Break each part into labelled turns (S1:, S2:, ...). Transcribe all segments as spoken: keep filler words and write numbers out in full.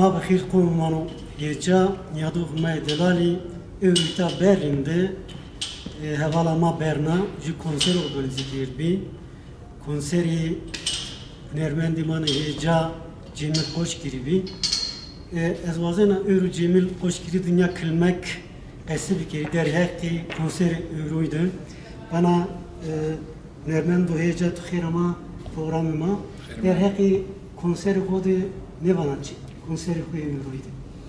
S1: ما بخیر قومانو هیچا یادو ما دلالی اویتا برنده هوالا ما برنا جو کنسر organize کرد konseri Nermendi manı heyeca Cemil Koşkiri ez vazena Euro Cemil Koşkiri dünya kılmak esi bir kere der hekti konseri Euro'ydu. Bana Nermendi heyeca tıkhir ama programıma der hekti konseri kodu ne bana konseri kodu Euro'ydu.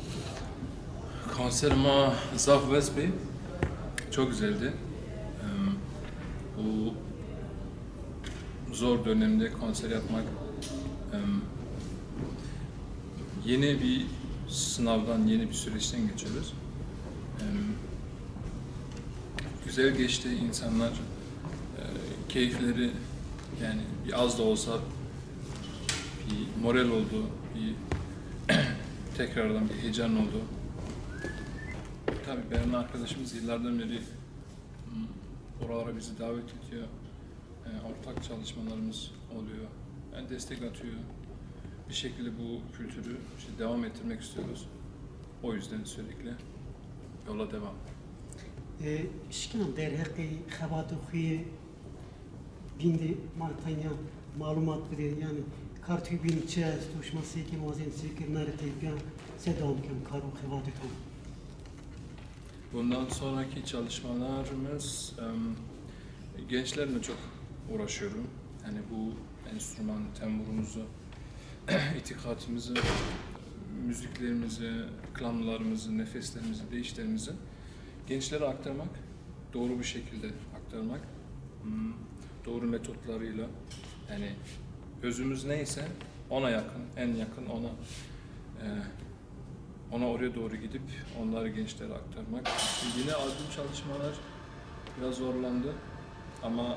S2: Konserime Zaf Vesbi çok güzeldi. Bu zor dönemde konser yapmak yeni bir sınavdan, yeni bir süreçten geçiyoruz. Güzel geçti, insanlar keyifleri yani bir az da olsa bir moral oldu, bir tekrardan bir heyecan oldu. Tabii Berna arkadaşımız yıllardan beri oralara bizi davet ediyor. Yani ortak çalışmalarımız oluyor. Yani destek atıyor. Bir şekilde bu kültürü işte devam ettirmek istiyoruz. O yüzden sürekli yola devam.
S1: Şikayet derhaki xabatı xuye bindi maltanya malumat bide yani kartı bin çe stoşması ki mazen sekir narete ya sedam kem karu xabatı tam.
S2: Bundan sonraki çalışmalarımız um, gençlerle çok uğraşıyorum. Yani bu enstrüman, temburumuzu, itikatımızı, müziklerimizi, klanlarımızı, nefeslerimizi, deyişlerimizi gençlere aktarmak, doğru bir şekilde aktarmak, doğru metotlarıyla, yani özümüz neyse ona yakın, en yakın ona, ona oraya doğru gidip onları gençlere aktarmak. Yine albüm çalışmalar biraz zorlandı ama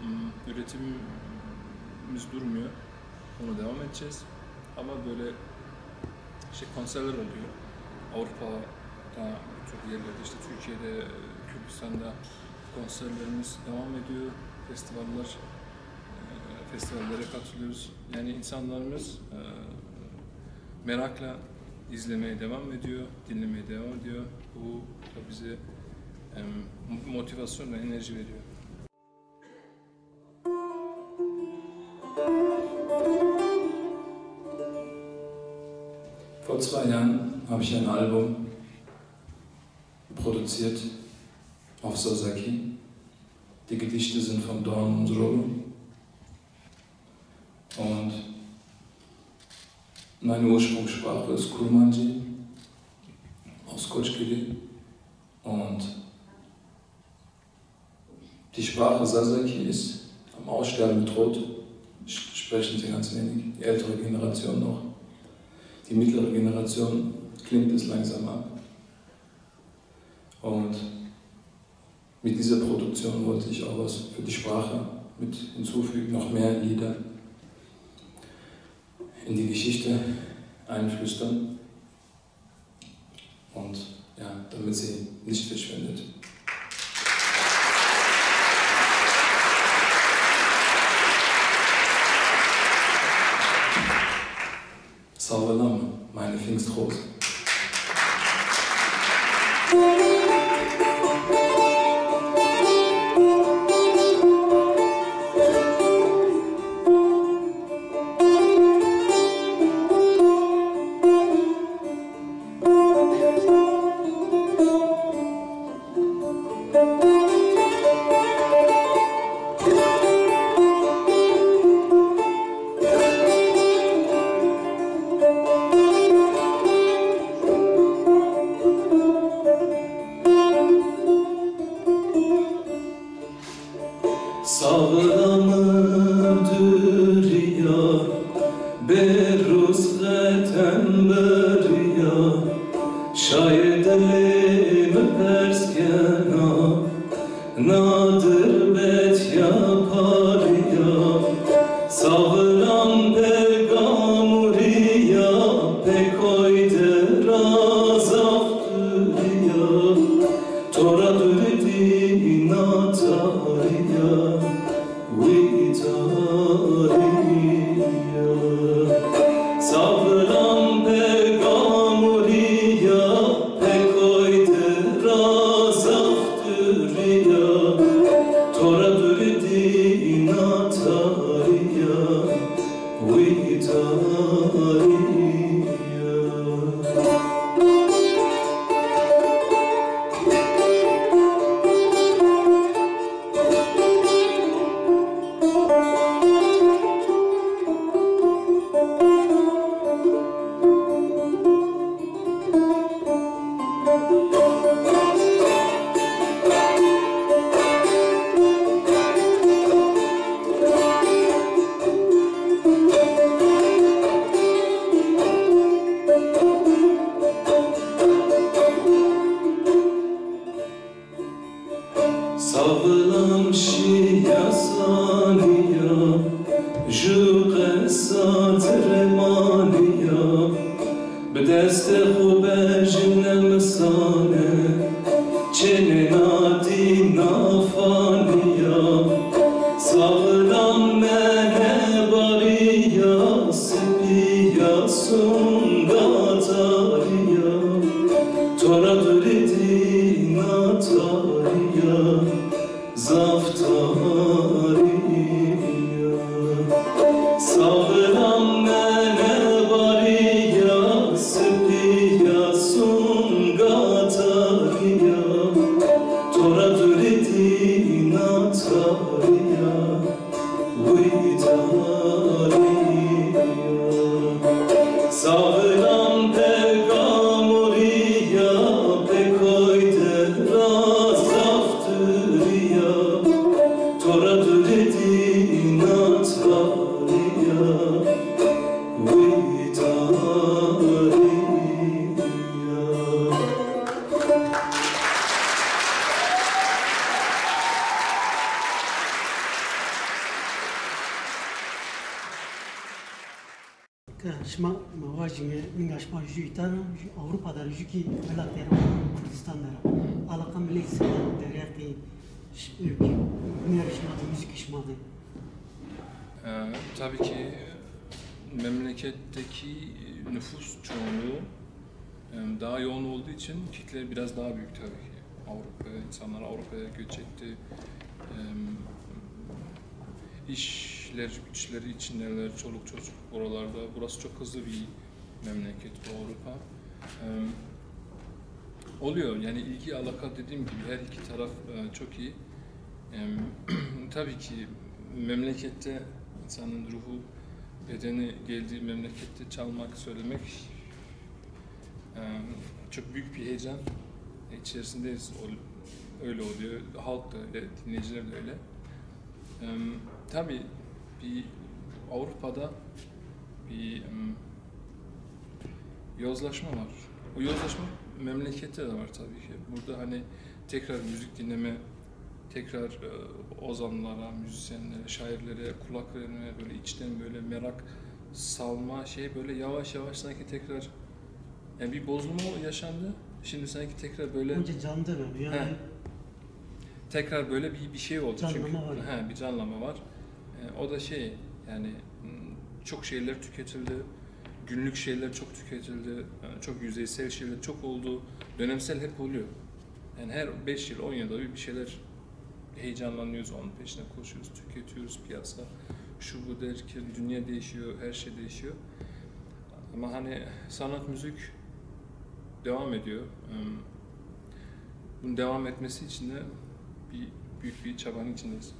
S2: üretimimiz durmuyor. Onu devam edeceğiz. Ama böyle işte konserler oluyor. Avrupa'da, birçok yerlerde, işte Türkiye'de, Kürdistan'da konserlerimiz devam ediyor. Festivaller, festivallere katılıyoruz. Yani insanlarımız merakla izlemeye devam ediyor, dinlemeye devam ediyor. Bu da bize motivasyon ve enerji veriyor.
S3: Vor zwei Jahren habe ich ein Album produziert auf Sasaki. Die Gedichte sind von Dorn und Rolo. Und meine Ursprungssprache ist Kurmanji aus Koçkili. Und die Sprache Sasaki ist am Aussterben bedroht. Sprechen sie ganz wenig, die ältere Generation noch. Die mittlere Generation klingt es langsam ab. Und mit dieser Produktion wollte ich auch was für die Sprache mit hinzufügen, noch mehr Lieder in die Geschichte einflüstern und ja, damit sie nicht verschwindet. Salve meine Pfingstrose. خوبه جنم سانه چنین آدی نافانیا ساغرام منه باریا سپیا سونگاتاریا تورا دوریدی ناتاریا زافتاریا ساغرام منه باریا سپیا سونگاتاریا تورا دوریدی ناتاریا ویداریا ساغرام پگاموریا پکویده راستافتوریا تورا دوریدی ناتاریا ویداریا
S1: شما مواجهه من شما جیتان Avrupa'da jüki melekleri Kürdistan'da alaka millet sıkıntı deriyakti yarışmadı müzik işmadı.
S2: Ee, tabii ki memleketteki nüfus çoğunluğu e, daha yoğun olduğu için kitle biraz daha büyük tabii ki. Avrupa, insanlar Avrupa'ya göç etti. Ee, işler, güçleri içindeler, çoluk çocuk oralarda. Burası çok hızlı bir memleket bu Avrupa. Ee, oluyor yani ilgi alaka dediğim gibi her iki taraf e, çok iyi. Ee, tabii ki memlekette insanın ruhu, bedeni geldiği memlekette çalmak, söylemek e, çok büyük bir heyecan içerisindeyiz. Öyle oluyor. Halk da öyle, dinleyiciler de öyle. E, tabii bir Avrupa'da bir um, yozlaşma var. O yozlaşma memlekette de var tabii ki. Burada hani tekrar müzik dinleme, tekrar e, ozanlara, müzisyenlere, şairlere kulak verme, böyle içten böyle merak salma şey böyle yavaş yavaş sanki tekrar yani bir bozulma yaşandı. Şimdi sanki tekrar böyle
S1: Önce canlı dönem yani.
S2: He. Tekrar böyle bir bir şey oldu
S1: Canlama
S2: çünkü.
S1: var.
S2: He, bir canlama var. E, o da şey yani çok şeyler tüketildi. Günlük şeyler çok tüketildi. Yani çok yüzeysel şeyler çok oldu. Dönemsel hep oluyor. Yani her beş yıl, on yılda bir bir şeyler heyecanlanıyoruz, onun peşine koşuyoruz, tüketiyoruz, piyasa şu bu derken dünya değişiyor, her şey değişiyor. Ama hani sanat, müzik devam ediyor. Bunun devam etmesi için de bir büyük bir çabanın içindeyiz.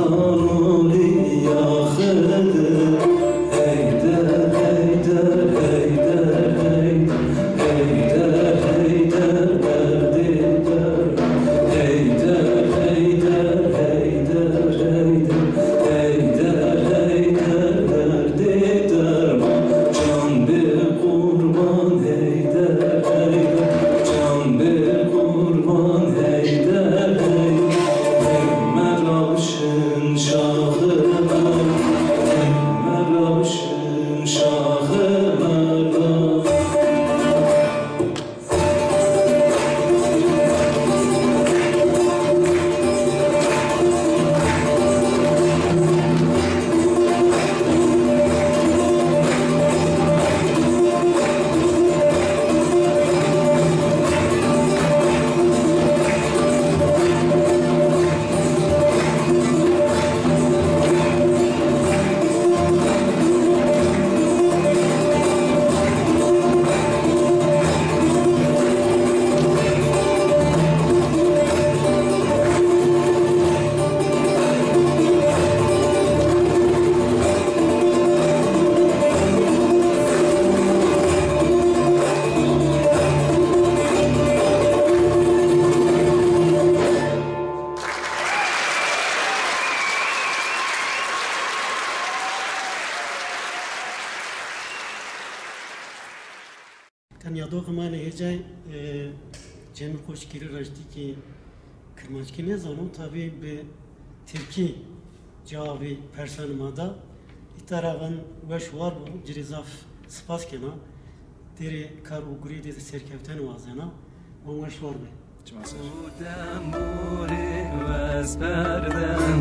S1: یادو من هیچای جمع خوشگیری رشتی که کرمانشکی نزانم تابی به ترکی جوابی پرسان مادا ایتراغن وشوار بود جریزاف سپاس کنا دیری کار و گری دیز سرکفتن وازنا و وشوار به
S4: بودم بوری وز بردم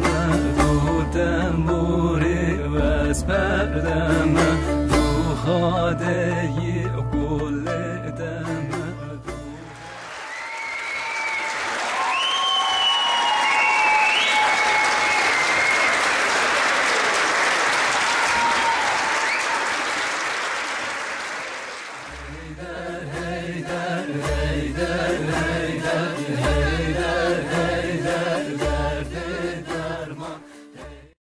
S4: بودم بوری وز بردم تو خاده